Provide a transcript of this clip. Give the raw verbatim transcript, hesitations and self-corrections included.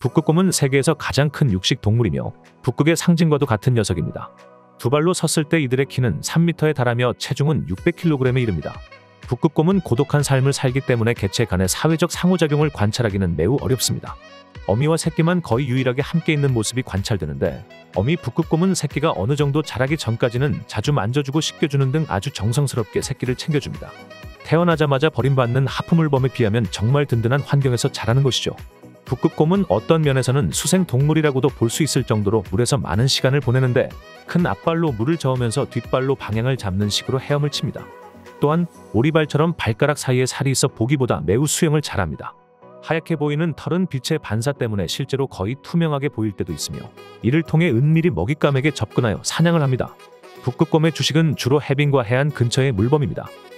북극곰은 세계에서 가장 큰 육식 동물이며 북극의 상징과도 같은 녀석입니다. 두 발로 섰을 때 이들의 키는 삼 미터에 달하며 체중은 육백 킬로그램에 이릅니다. 북극곰은 고독한 삶을 살기 때문에 개체 간의 사회적 상호작용을 관찰하기는 매우 어렵습니다. 어미와 새끼만 거의 유일하게 함께 있는 모습이 관찰되는데, 어미 북극곰은 새끼가 어느 정도 자라기 전까지는 자주 만져주고 씻겨주는 등 아주 정성스럽게 새끼를 챙겨줍니다. 태어나자마자 버림받는 하프물범에 비하면 정말 든든한 환경에서 자라는 것이죠. 북극곰은 어떤 면에서는 수생동물이라고도 볼 수 있을 정도로 물에서 많은 시간을 보내는데, 큰 앞발로 물을 저으면서 뒷발로 방향을 잡는 식으로 헤엄을 칩니다. 또한 오리발처럼 발가락 사이에 살이 있어 보기보다 매우 수영을 잘합니다. 하얗게 보이는 털은 빛의 반사 때문에 실제로 거의 투명하게 보일 때도 있으며, 이를 통해 은밀히 먹잇감에게 접근하여 사냥을 합니다. 북극곰의 주식은 주로 해빙과 해안 근처의 물범입니다.